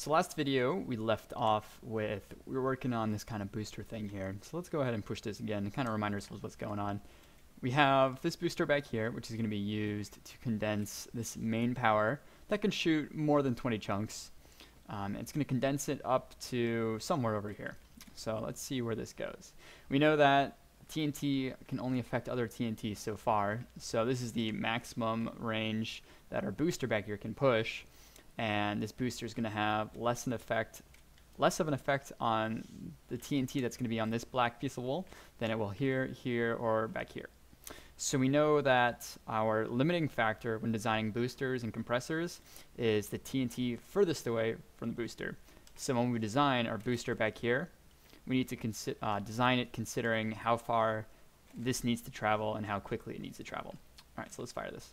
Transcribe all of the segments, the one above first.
So last video we left off with, we were working on this kind of booster thing here. So let's go ahead and push this again and kind of remind ourselves what's going on. We have this booster back here, which is going to be used to condense this main power that can shoot more than 20 chunks. It's going to condense it up to somewhere over here. So let's see where this goes. We know that TNT can only affect other TNT so far. So this is the maximum range that our booster back here can push. And this booster is going to have less of an effect on the TNT that's going to be on this black piece of wool than it will here, or back here. So we know that our limiting factor when designing boosters and compressors is the TNT furthest away from the booster. So when we design our booster back here, we need to design it considering how far this needs to travel and how quickly it needs to travel. All right, so let's fire this.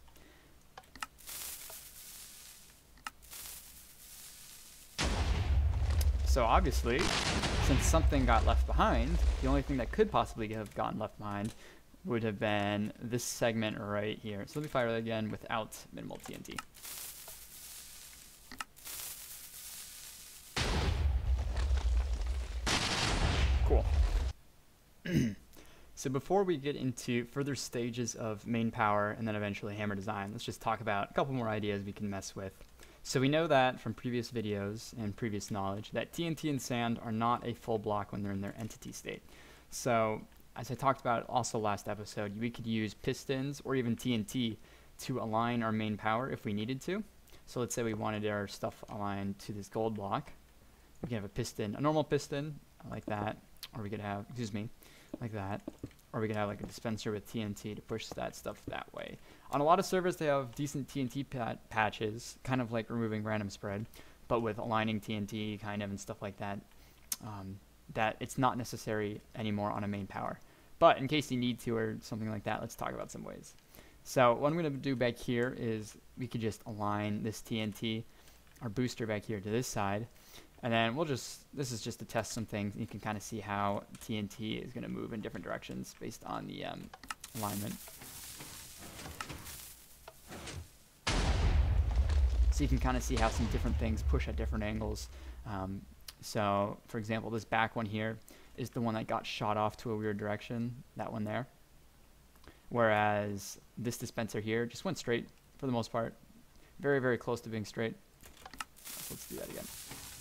So obviously, since something got left behind, the only thing that could possibly have gotten left behind would have been this segment right here. So let me fire that again without minimal TNT. Cool. So before we get into further stages of main power and then eventually hammer design, let's just talk about a couple more ideas we can mess with. So we know that from previous videos and previous knowledge that TNT and sand are not a full block when they're in their entity state. So as I talked about also last episode, we could use pistons or even TNT to align our main power if we needed to. So let's say we wanted our stuff aligned to this gold block. We can have a piston, a normal piston like that, or we could have, like that, or we could have like a dispenser with TNT to push that stuff that way. On a lot of servers, they have decent TNT patches, kind of like removing random spread, but with aligning TNT kind of and stuff like that, that it's not necessary anymore on a main power. But in case you need to or something like that, let's talk about some ways. So what I'm going to do back here is we could just align this TNT, our booster back here to this side, and then this is just to test some things. You can kind of see how TNT is going to move in different directions based on the alignment. So you can kind of see how some different things push at different angles. So for example, this back one here is the one that got shot off to a weird direction, that one there. Whereas this dispenser here just went straight for the most part. Very, very close to being straight. So let's do that again.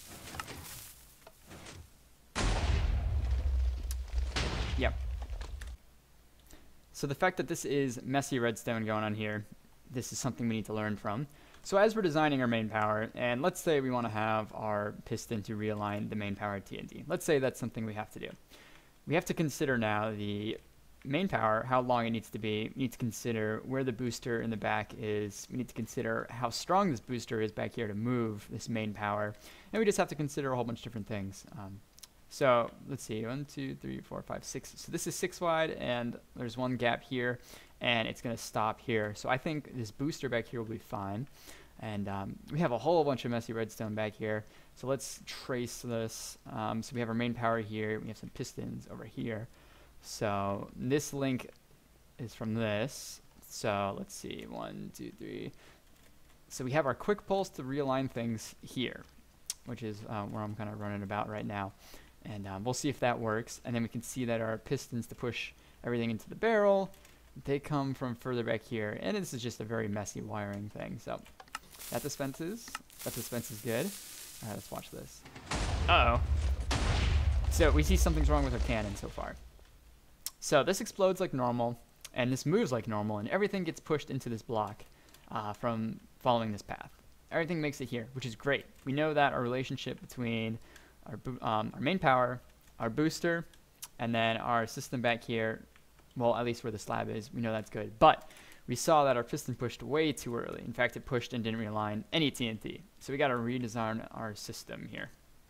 Yep. So the fact that this is messy redstone going on here, this is something we need to learn from. So as we're designing our main power, and let's say we want to have our piston to realign the main power TNT. Let's say that's something we have to do. We have to consider now the main power, how long it needs to be. We need to consider where the booster in the back is. We need to consider how strong this booster is back here to move this main power. And we just have to consider a whole bunch of different things. So let's see, 1, 2, 3, 4, 5, 6. So this is 6 wide, and there's one gap here, and it's going to stop here. So I think this booster back here will be fine. And we have a whole bunch of messy redstone back here. So let's trace this. So we have our main power here. We have some pistons over here. So this link is from this. So let's see, 1, 2, 3. So we have our quick pulse to realign things here, which is where I'm kind of running about right now. And we'll see if that works. And then we can see that our pistons to push everything into the barrel, they come from further back here. And this is just a very messy wiring thing. So that dispenses good. All right, let's watch this. Uh-oh. So we see something's wrong with our cannon so far. So this explodes like normal, and this moves like normal, and everything gets pushed into this block from following this path. Everything makes it here, which is great. We know that our relationship between our main power, our booster, and then our system back here, well, at least where the slab is, we know that's good. But we saw that our piston pushed way too early. In fact, it pushed and didn't realign any TNT. So we got to redesign our system here.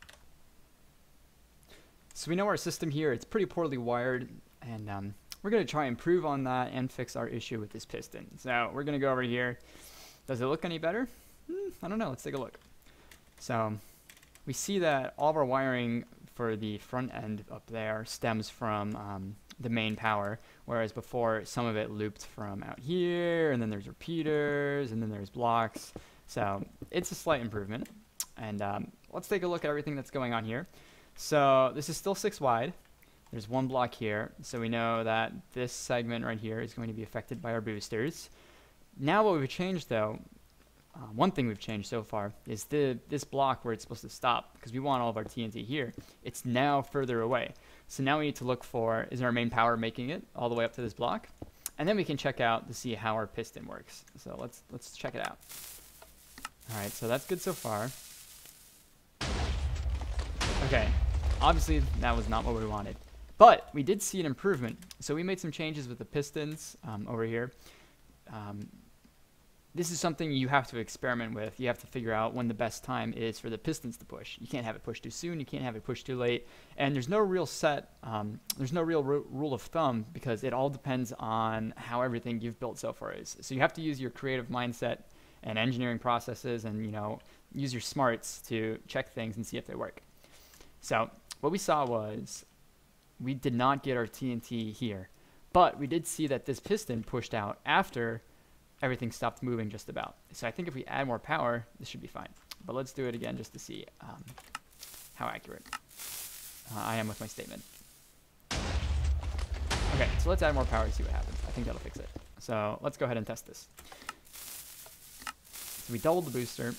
So we know our system here, it's pretty poorly wired, and we're going to try and improve on that and fix our issue with this piston. So we're going to go over here. Does it look any better? I don't know. Let's take a look. So we see that all of our wiring for the front end up there stems from the main power, whereas before some of it looped from out here, and then there's repeaters, and then there's blocks. So it's a slight improvement. And let's take a look at everything that's going on here. So this is still 6 wide. There's one block here, so we know that this segment right here is going to be affected by our boosters. Now what we've changed though, one thing we've changed so far is this block where it's supposed to stop, because we want all of our TNT here. It's now further away. So now we need to look for, is our main power making it all the way up to this block? And then we can check out to see how our piston works. So let's check it out. All right, so that's good so far. Okay, obviously that was not what we wanted. But we did see an improvement. So we made some changes with the pistons over here. This is something you have to experiment with. You have to figure out when the best time is for the pistons to push. You can't have it push too soon. You can't have it push too late. And there's no real there's no real rule of thumb, because it all depends on how everything you've built so far is. So you have to use your creative mindset and engineering processes, and use your smarts to check things and see if they work. So what we saw was, we did not get our TNT here, but we did see that this piston pushed out after everything stopped moving just about. So I think if we add more power, this should be fine. But let's do it again just to see how accurate I am with my statement. Okay, so let's add more power to see what happens. I think that'll fix it. So let's go ahead and test this. So we doubled the booster.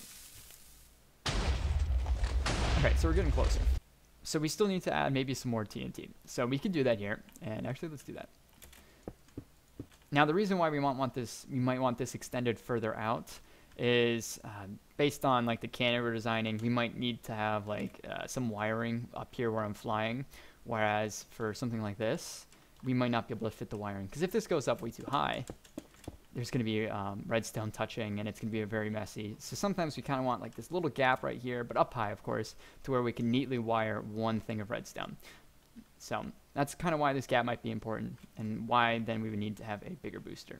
Okay, so we're getting closer. So we still need to add maybe some more TNT. So we could do that here, and actually let's do that. Now the reason why we might want this extended further out is based on like the cannon we're designing. We might need to have like some wiring up here where I'm flying, whereas for something like this, we might not be able to fit the wiring, because if this goes up way too high, there's going to be redstone touching, and it's going to be very messy. So sometimes we kind of want like this little gap right here, but up high, of course, to where we can neatly wire one thing of redstone. So that's kind of why this gap might be important, and why then we would need to have a bigger booster.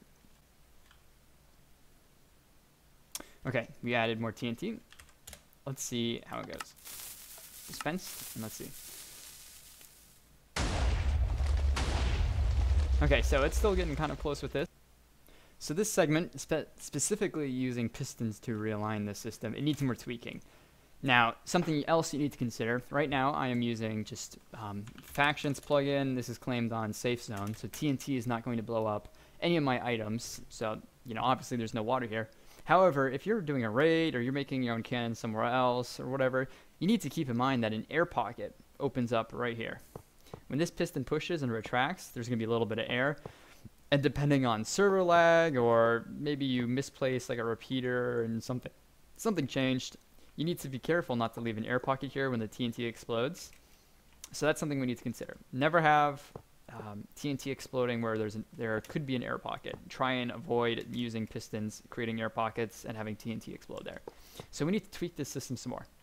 Okay, we added more TNT. Let's see how it goes. Dispensed, and let's see. Okay, so it's still getting kind of close with this. So this segment, specifically using pistons to realign the system, it needs more tweaking. Now, something else you need to consider. Right now, I am using just Factions plugin. This is claimed on Safe Zone, so TNT is not going to blow up any of my items. So, obviously there's no water here. However, if you're doing a raid, or you're making your own cannon somewhere else, or whatever, you need to keep in mind that an air pocket opens up right here. When this piston pushes and retracts, there's going to be a little bit of air. And depending on server lag, or maybe you misplaced like a repeater and something changed, you need to be careful not to leave an air pocket here when the TNT explodes. So that's something we need to consider. Never have TNT exploding where there could be an air pocket. Try and avoid using pistons, creating air pockets, and having TNT explode there. So we need to tweak this system some more.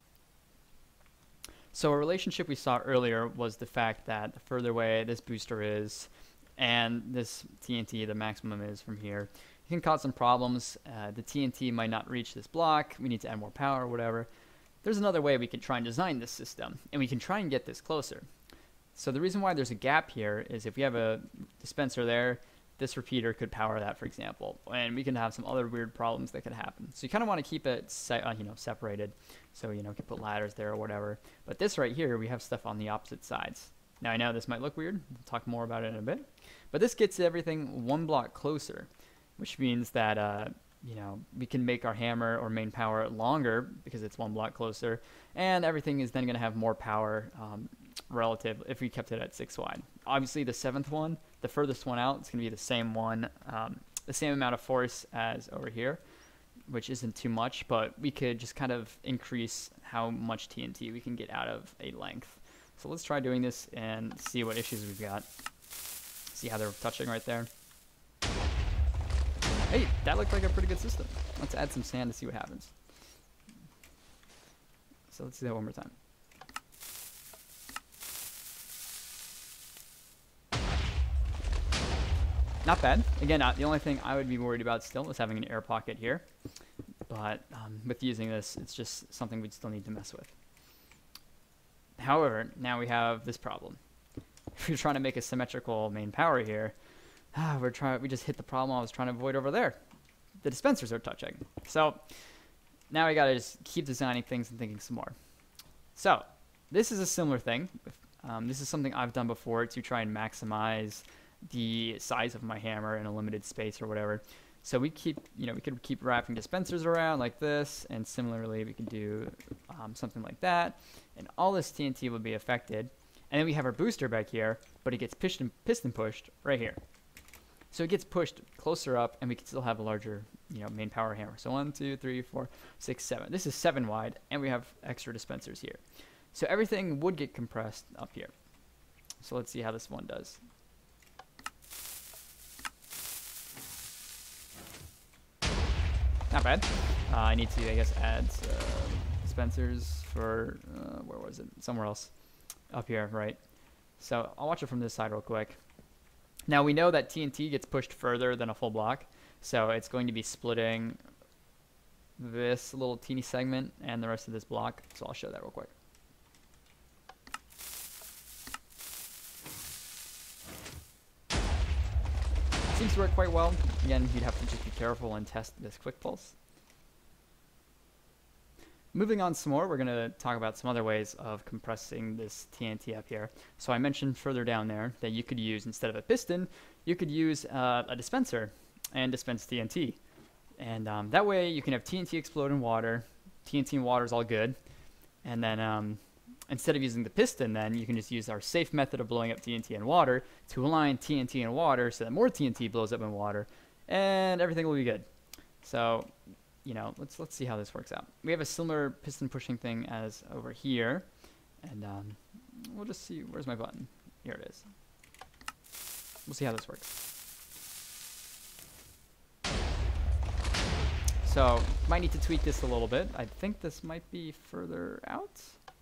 So a relationship we saw earlier was the fact that the further away this booster is, and this TNT, the maximum is from here, it can cause some problems. The TNT might not reach this block. We need to add more power or whatever. There's another way we can try and design this system, and we can try and get this closer. So the reason why there's a gap here is if we have a dispenser there, this repeater could power that, for example, and we can have some other weird problems that could happen. So you kind of want to keep it separated, so you can put ladders there or whatever. But this right here, we have stuff on the opposite sides. Now I know this might look weird. We'll talk more about it in a bit. But this gets everything one block closer, which means that we can make our hammer or main power longer because it's one block closer, and everything is then going to have more power relative if we kept it at 6 wide. Obviously the 7th one, the furthest one out, it's going to be the same one, the same amount of force as over here, which isn't too much, but we could just kind of increase how much TNT we can get out of a length. So let's try doing this and see what issues we've got. See how they're touching right there. Hey, that looked like a pretty good system. Let's add some sand to see what happens. So let's do that one more time. Not bad. Again, the only thing I would be worried about still is having an air pocket here. But with using this, it's just something we'd still need to mess with. However, now we have this problem. If you're trying to make a symmetrical main power here, we just hit the problem I was trying to avoid over there. The dispensers are touching. So now I gotta just keep designing things and thinking some more. So this is a similar thing. This is something I've done before to try and maximize the size of my hammer in a limited space or whatever. So we could keep wrapping dispensers around like this, and similarly we could do something like that, and all this TNT would be affected. And then we have our booster back here, but it gets piston pushed right here. So it gets pushed closer up, and we can still have a larger, main power hammer. So 1, 2, 3, 4, 6, 7. This is 7 wide, and we have extra dispensers here. So everything would get compressed up here. So let's see how this one does. Not bad. I need to, I guess, add some dispensers for, where was it? Somewhere else. Up here, right? So I'll watch it from this side real quick. Now we know that TNT gets pushed further than a full block, so it's going to be splitting this little teeny segment and the rest of this block. So I'll show that real quick. Seems to work quite well. Again, you'd have to just be careful and test this quick pulse. Moving on some more, we're going to talk about some other ways of compressing this TNT up here. So I mentioned further down there that you could use, instead of a piston, you could use a dispenser and dispense TNT. And that way you can have TNT explode in water. TNT and water is all good. And then instead of using the piston, then you can just use our safe method of blowing up TNT in water to align TNT and water so that more TNT blows up in water, and everything will be good. So, let's see how this works out. We have a similar piston pushing thing as over here, and we'll just see. Where's my button? Here it is. We'll see how this works. So, might need to tweak this a little bit. I think this might be further out.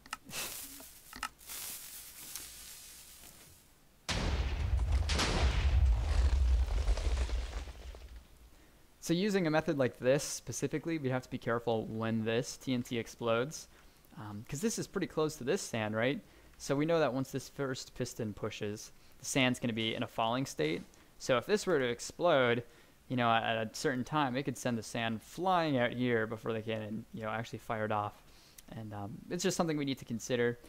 So using a method like this specifically, we have to be careful when this TNT explodes, because this is pretty close to this sand, right? So we know that once this first piston pushes, the sand's going to be in a falling state. So if this were to explode, at a certain time, it could send the sand flying out here before they can, actually fired off. And it's just something we need to consider.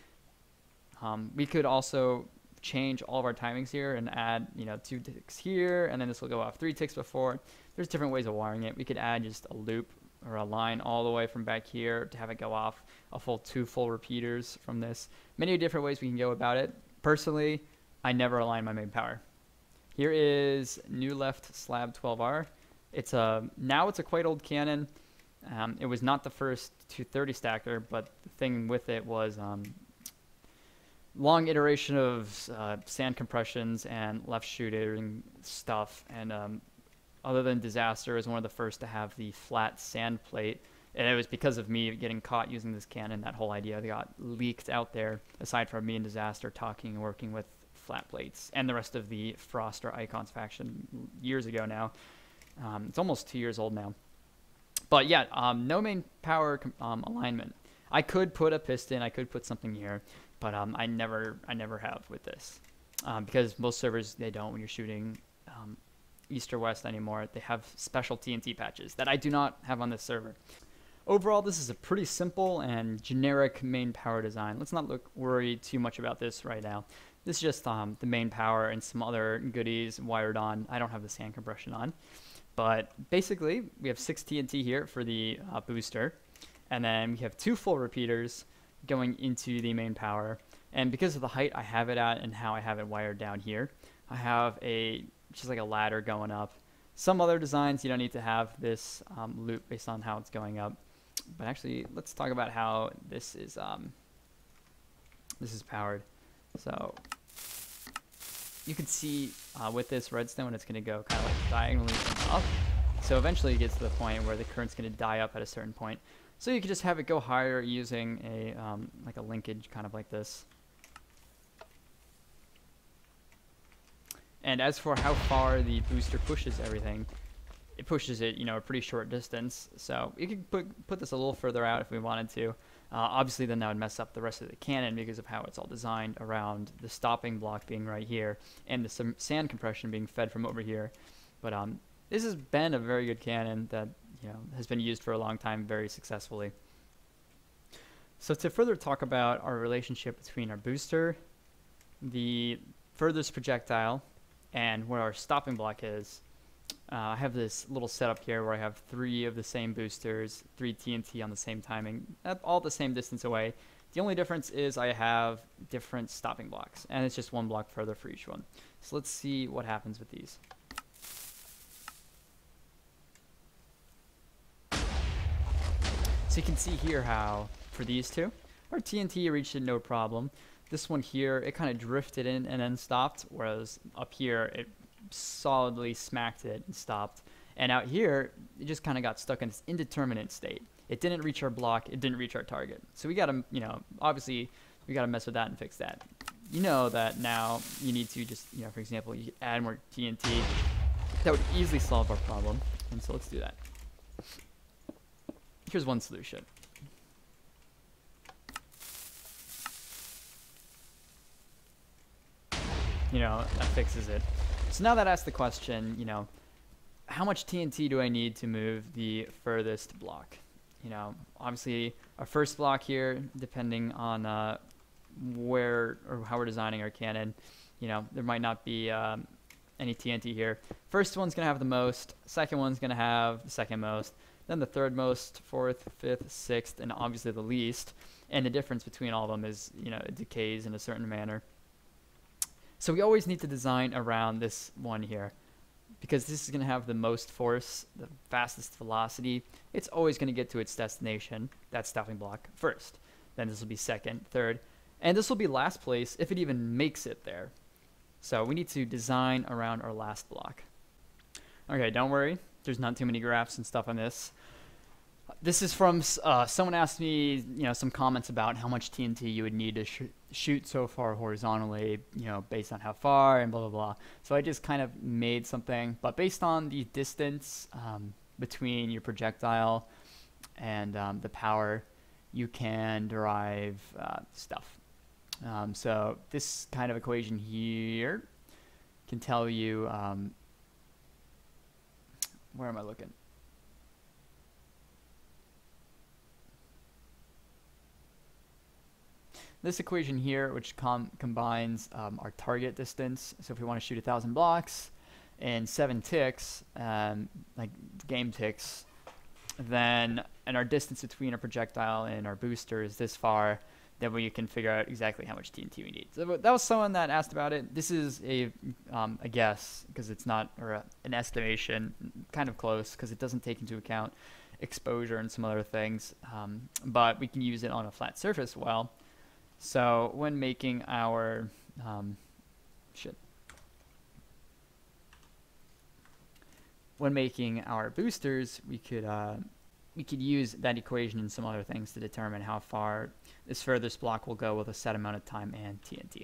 We could also change all of our timings here and add 2 ticks here, and then this will go off 3 ticks before. There's different ways of wiring it. We could add just a loop or a line all the way from back here to have it go off a full 2 full repeaters from this. Many different ways we can go about it. Personally, I never align my main power. Here is new left slab 12R. Now it's a quite old cannon. It was not the first 230 stacker, but the thing with it was long iteration of sand compressions and left shooting stuff, and other than Disaster, is one of the first to have the flat sand plate, and it was because of me getting caught using this cannon. That whole idea got leaked out there, aside from me and Disaster talking and working with flat plates and the rest of the Frost or Icons faction years ago now. It's almost 2 years old now. But yeah, no main power alignment. I could put a piston, I could put something here, but I never have with this, because most servers, they don't, when you're shooting east or west anymore. They have special TNT patches that I do not have on this server. Overall, this is a pretty simple and generic main power design. Let's not worry too much about this right now. This is just the main power and some other goodies wired on. I don't have the sand compression on, but basically we have 6 TNT here for the booster, and then we have 2 full repeaters going into the main power. And because of the height I have it at and how I have it wired down here, I have just like a ladder going up. Some other designs, you don't need to have this loop based on how it's going up. But actually, let's talk about how this is powered. So you can see with this redstone, it's going to go kind of like diagonally up. So eventually it gets to the point where the current's going to die up at a certain point. So you can just have it go higher using a like a linkage kind of like this. And as for how far the booster pushes everything, it pushes it, a pretty short distance. So you could put this a little further out if we wanted to. Obviously, then that would mess up the rest of the cannon because of how it's all designed around the stopping block being right here and the sand compression being fed from over here. But this has been a very good cannon that has been used for a long time very successfully. So to further talk about our relationship between our booster, the furthest projectile, and where our stopping block is, I have this little setup here where I have 3 of the same boosters, 3 TNT on the same timing, all the same distance away. The only difference is I have different stopping blocks, and it's just 1 block further for each one. So let's see what happens with these. So you can see here how, for these 2, our TNT reached it no problem. This one here, it kind of drifted in and then stopped, whereas up here, it solidly smacked it and stopped. And out here, it just kind of got stuck in this indeterminate state. It didn't reach our block, it didn't reach our target. So we got to, obviously, we got to mess with that and fix that. You know that now you need to just, for example, you could add more TNT. That would easily solve our problem. And so let's do that. Here's one solution. That fixes it. So now that asks the question, how much TNT do I need to move the furthest block? Obviously our first block here, depending on where or how we're designing our cannon, there might not be any TNT here. First one's going to have the most, second one's going to have the second most, then the third most, fourth, fifth, sixth, and obviously the least. And the difference between all of them is, it decays in a certain manner. So we always need to design around this one here, because this is going to have the most force, the fastest velocity. It's always going to get to its destination, that stopping block, first. Then this will be second, third, and this will be last place if it even makes it there. So we need to design around our last block. Okay, don't worry. There's not too many graphs and stuff on this. This is from someone asked me, some comments about how much TNT you would need to shoot so far horizontally, based on how far and blah, blah, blah. So I just kind of made something, but based on the distance between your projectile and the power, you can derive stuff. So this kind of equation here can tell you, where am I looking? This equation here, which combines our target distance, so if we want to shoot 1,000 blocks in 7 ticks, like game ticks, then, and our distance between our projectile and our booster is this far, then we can figure out exactly how much TNT we need. So that was someone that asked about it. This is a guess, because it's not, or an estimation, kind of close, because it doesn't take into account exposure and some other things, but we can use it on a flat surface well. So when making our when making our boosters, we could use that equation and some other things to determine how far this furthest block will go with a set amount of time and TNT.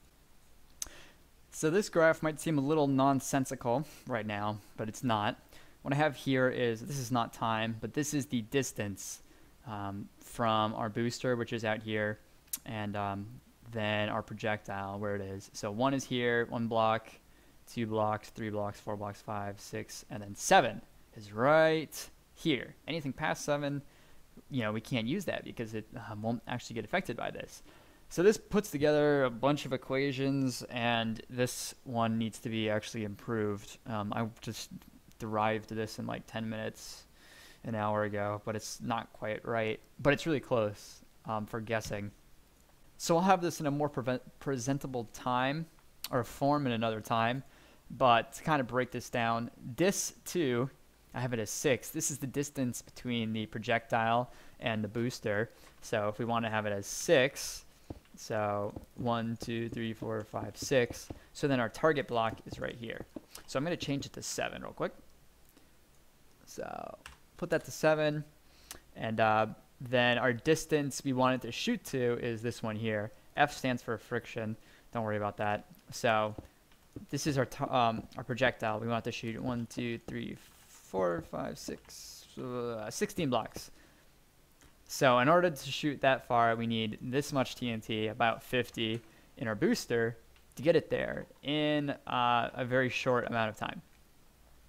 So this graph might seem a little nonsensical right now, but it's not. What I have here is, this is not time, but this is the distance from our booster, which is out here, and then our projectile, where it is. So 1 is here, 1 block, 2 blocks, 3 blocks, 4 blocks, 5, 6, and then 7 is right here. Anything past 7, we can't use that because it won't actually get affected by this. So this puts together a bunch of equations, and this one needs to be actually improved. I just derived this in like 10 minutes, an hour ago, but it's not quite right. But it's really close for guessing. So I'll have this in a more presentable time, or form in another time. But to kind of break this down, this too, I have it as 6. This is the distance between the projectile and the booster. So if we want to have it as 6, so 1, 2, 3, 4, 5, 6. So then our target block is right here. So I'm going to change it to 7 real quick. So put that to 7, and then our distance we want it to shoot to is this one here. F stands for friction. Don't worry about that. So this is our projectile. We want it to shoot 1, 2, 3, 4, 5, 6, 16 blocks. So in order to shoot that far, we need this much TNT, about 50, in our booster to get it there in a very short amount of time.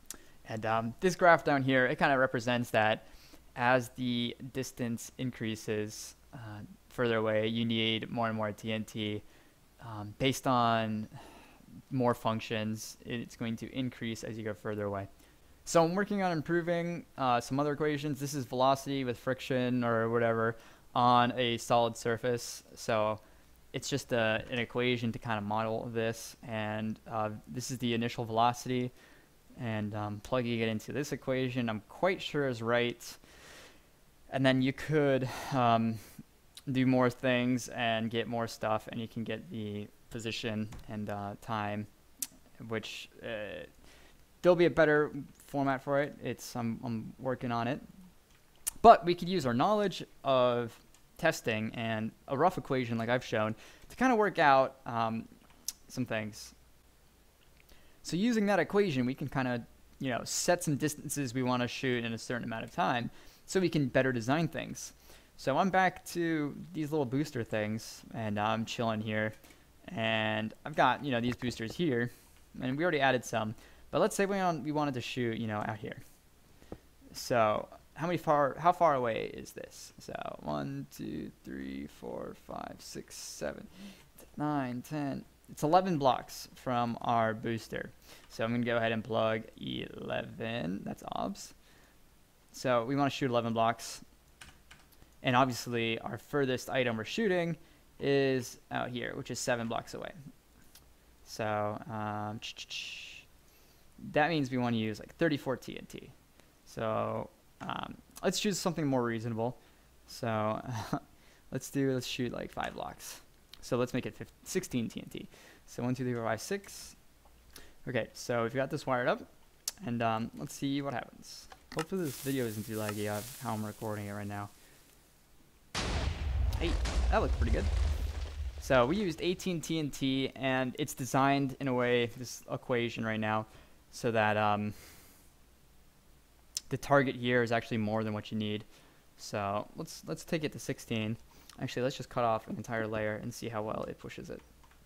And this graph down here, it kind of represents that as the distance increases further away, you need more and more TNT. Based on more functions, it's going to increase as you go further away. So I'm working on improving some other equations. This is velocity with friction or whatever on a solid surface. So it's just an equation to kind of model this. And this is the initial velocity. And plugging it into this equation, I'm quite sure is right. And then you could do more things and get more stuff, and you can get the position and time, which there'll be a better format for it. I'm working on it. But we could use our knowledge of testing and a rough equation like I've shown to kind of work out some things. So using that equation, we can kind of, set some distances we want to shoot in a certain amount of time so we can better design things. So I'm back to these little booster things, and I'm chilling here. And I've got, these boosters here, and we already added some. But let's say we wanted to shoot, out here. So how far away is this? So 1, 2, 3, 4, 5, 6, 7, 9, 10. It's 11 blocks from our booster. So I'm going to go ahead and plug 11. That's obs. So we want to shoot 11 blocks. And obviously our furthest item we're shooting is out here, which is 7 blocks away. So that means we want to use like 34 TNT. So let's choose something more reasonable. So let's shoot like 5 blocks. So let's make it 16 TNT. So 1, 2, 3, 4, 5, 6. Okay, so we've got this wired up, and let's see what happens. Hopefully this video isn't too laggy of how I'm recording it right now. Hey, that looked pretty good. So we used 18 TNT, and it's designed in a way, this equation right now, so that the target here is actually more than what you need. So let's take it to 16. Actually, let's just cut off an entire layer and see how well it pushes it.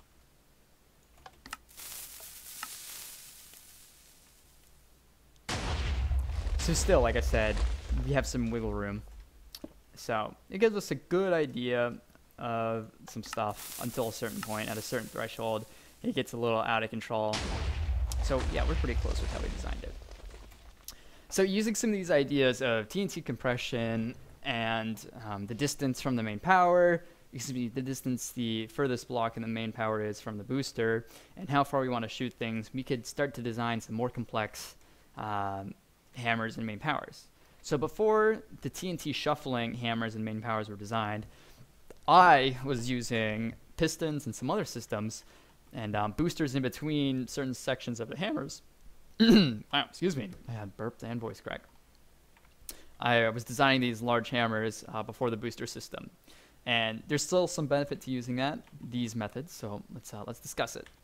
So still, like I said, we have some wiggle room. So it gives us a good idea of some stuff until a certain point. At a certain threshold, it gets a little out of control. So yeah, we're pretty close with how we designed it. So using some of these ideas of TNT compression and the distance from the main power, the distance the furthest block in the main power is from the booster, and how far we want to shoot things, we could start to design some more complex hammers and main powers. So before the TNT shuffling hammers and main powers were designed, I was using pistons and some other systems and boosters in between certain sections of the hammers. Wow, excuse me, I had burped and voice crack. I was designing these large hammers before the booster system, and there's still some benefit to using these methods. So let's discuss it.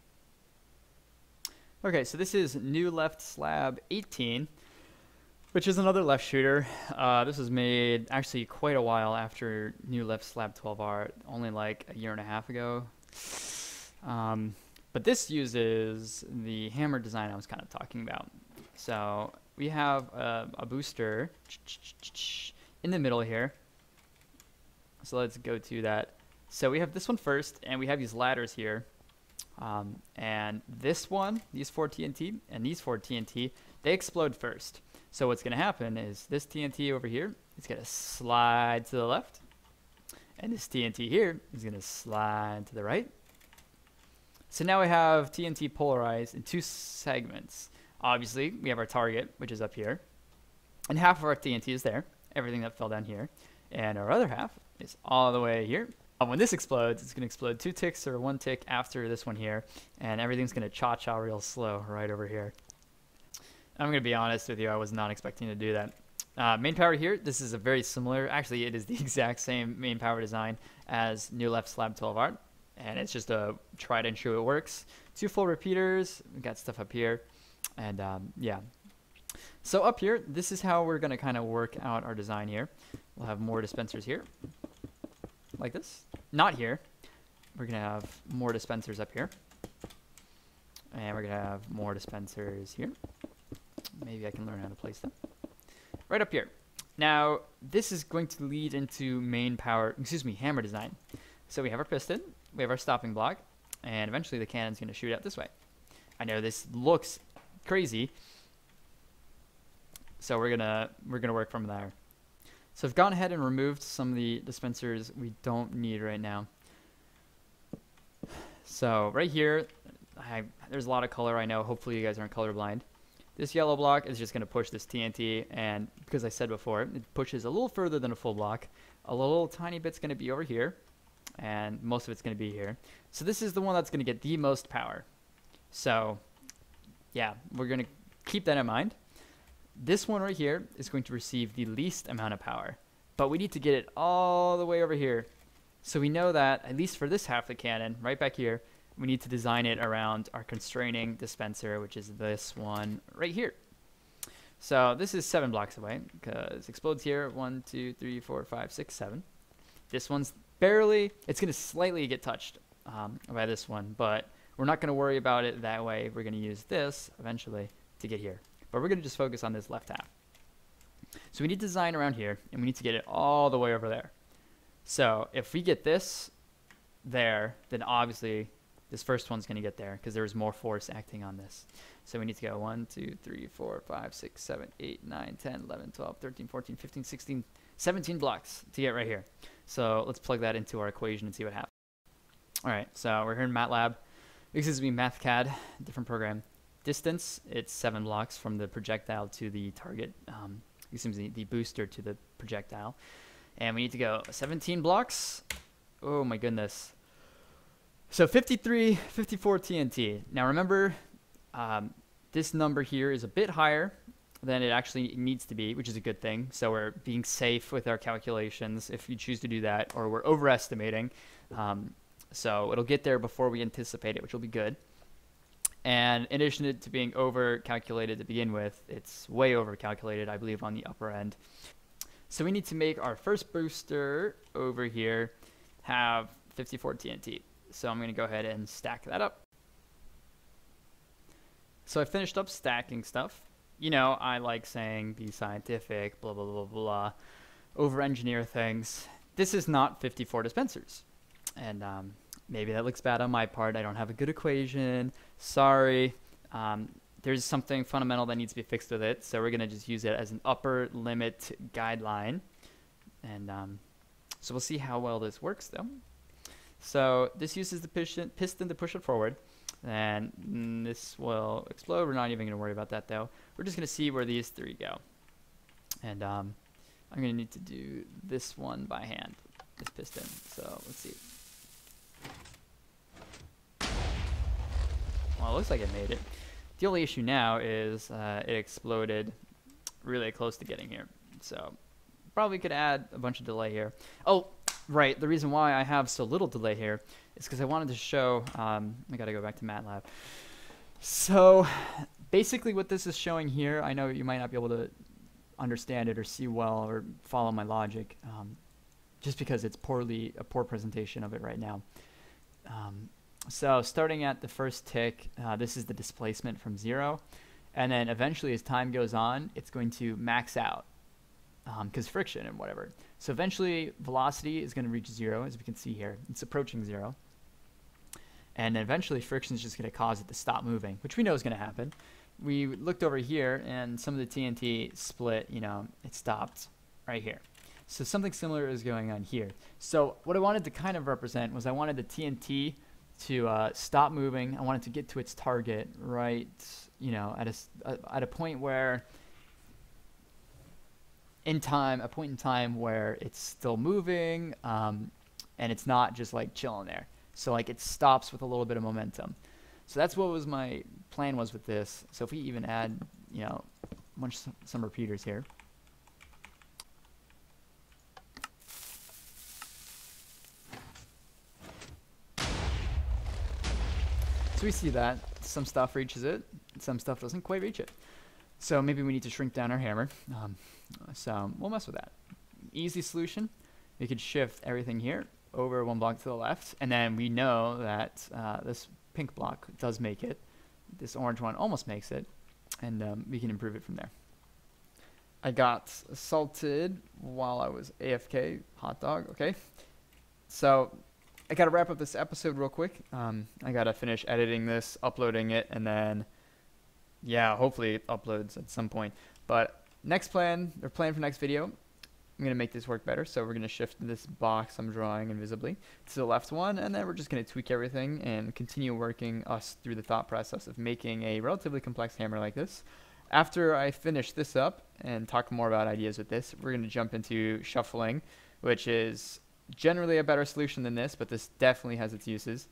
Okay, so this is new left slab 18, which is another left shooter. This was made actually quite a while after new left slab 12R, only like a year and a half ago. But this uses the hammer design I was kind of talking about. So we have a booster in the middle here. So let's go to that. So we have this one first, and we have these ladders here. And this one, these 4 TNT, and these 4 TNT, they explode first. So what's going to happen is this TNT over here is going to slide to the left. And this TNT here is going to slide to the right. So now we have TNT polarized in 2 segments. Obviously, we have our target, which is up here. And half of our TNT is there, everything that fell down here. And our other half is all the way here. When this explodes, it's going to explode 2 ticks or 1 tick after this one here. And everything's going to cha-cha real slow right over here. I'm going to be honest with you, I was not expecting to do that. Main power here, this is a very similar, actually it is the exact same main power design as new left slab 12R. And it's just a tried and true, it works. 2 full repeaters, we got stuff up here. And yeah. So up here, this is how we're going to kind of work out our design here. We'll have more dispensers here, like this. Not here. We're going to have more dispensers up here. And we're going to have more dispensers here. Maybe I can learn how to place them. Right up here. Now, this is going to lead into hammer design. So we have our piston, we have our stopping block, and eventually the cannon's going to shoot out this way. I know this looks crazy, so we're gonna work from there. So I've gone ahead and removed some of the dispensers we don't need right now. So right here, there's a lot of color, I know. Hopefully you guys aren't colorblind. This yellow block is just going to push this TNT, and because I said before, it pushes a little further than a full block. A little tiny bit's going to be over here, and most of it's going to be here. So this is the one that's going to get the most power. So yeah, we're going to keep that in mind. This one right here is going to receive the least amount of power, but we need to get it all the way over here. So we know that, at least for this half of the cannon, right back here, we need to design it around our constraining dispenser, which is this one right here. So this is 7 blocks away, because explodes here, 1, 2, 3, 4, 5, 6, 7. This one's barely, it's going to slightly get touched by this one, but we're not going to worry about it that way. We're going to use this eventually to get here. But we're going to just focus on this left half. So we need to design around here, and we need to get it all the way over there. So if we get this there, then obviously this first one's going to get there because there's more force acting on this. So we need to go 1, 2, 3, 4, 5, 6, 7, 8, 9, 10, 11, 12, 13, 14, 15, 16, 17 blocks to get right here. So let's plug that into our equation and see what happens. All right, so we're here in MATLAB. Excuse me, MathCAD, different program. Distance, it's 7 blocks from the projectile to the target. Excuse me, the booster to the projectile. And we need to go 17 blocks. Oh my goodness. So 54 TNT. Now remember, this number here is a bit higher than it actually needs to be, which is a good thing. So we're being safe with our calculations if you choose to do that, or we're overestimating. So it'll get there before we anticipate it, which will be good. And in addition to being over-calculated to begin with, it's way over-calculated, I believe, on the upper end. So we need to make our first booster over here have 54 TNT. So I'm going to go ahead and stack that up. So I finished up stacking stuff. You know, I like saying be scientific, blah, blah, blah, blah, over-engineer things. This is not 54 dispensers. And maybe that looks bad on my part. I don't have a good equation. Sorry. There's something fundamental that needs to be fixed with it. So we're going to just use it as an upper limit guideline. And so we'll see how well this works, though. So this uses the piston to push it forward. And this will explode. We're not even going to worry about that, though. We're just going to see where these 3 go. And I'm going to need to do this one by hand, this piston. So let's see. Well, it looks like it made it. The only issue now is it exploded really close to getting here. So probably could add a bunch of delay here. Oh, right. The reason why I have so little delay here is because I wanted to show, I got to go back to MATLAB. So basically what this is showing here, I know you might not be able to understand it or see well or follow my logic, just because it's a poor presentation of it right now. So starting at the first tick, this is the displacement from 0. And then eventually as time goes on, it's going to max out because friction and whatever. So eventually velocity is going to reach 0, as we can see here. It's approaching 0. And then eventually friction is just going to cause it to stop moving, which we know is going to happen. We looked over here and some of the TNT split, you know, it stopped right here. So something similar is going on here. So what I wanted to kind of represent was I wanted the TNT to stop moving. I wanted to get to its target right, you know, at a point where a point in time where it's still moving and it's not just like chilling there. So like it stops with a little bit of momentum. So that's what was my plan was with this. So if we even add, you know, some repeaters here. So we see that some stuff reaches it, some stuff doesn't quite reach it. So maybe we need to shrink down our hammer. So we'll mess with that. Easy solution. We could shift everything here over 1 block to the left, and then we know that this pink block does make it. This orange one almost makes it. and we can improve it from there. I got assaulted while I was AFK, hot dog, okay? So I gotta wrap up this episode real quick. I gotta finish editing this, uploading it, and then, yeah, hopefully it uploads at some point. But next plan, or plan for next video, I'm gonna make this work better. So we're gonna shift this box I'm drawing invisibly to the left one, and then we're just gonna tweak everything and continue working us through the thought process of making a relatively complex hammer like this. After I finish this up and talk more about ideas with this, we're gonna jump into shuffling, which is generally a better solution than this, but this definitely has its uses.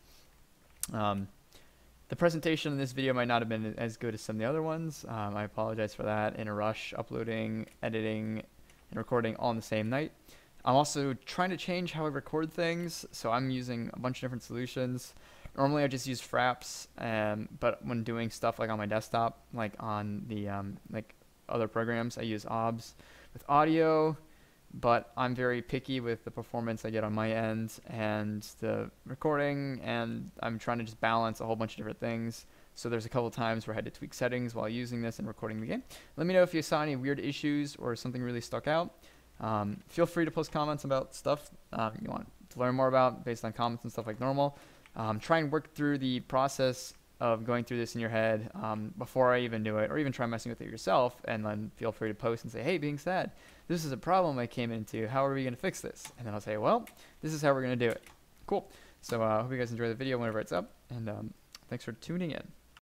The presentation in this video might not have been as good as some of the other ones. I apologize for that. In a rush, uploading, editing, and recording all in the same night. I'm also trying to change how I record things, so I'm using a bunch of different solutions. Normally I just use Fraps, but when doing stuff like on my desktop, like on the like other programs, I use OBS. With audio, but I'm very picky with the performance I get on my end and the recording, and I'm trying to just balance a whole bunch of different things. So there's a couple times where I had to tweak settings while using this and recording the game. Let me know if you saw any weird issues or something really stuck out. Feel free to post comments about stuff you want to learn more about based on comments and stuff like normal. Try and work through the process of going through this in your head before I even do it, or even try messing with it yourself, and then feel free to post and say, hey, Beingsad, this is a problem I came into. How are we going to fix this? And then I'll say, well, this is how we're going to do it. Cool. So I hope you guys enjoy the video whenever it's up, and thanks for tuning in.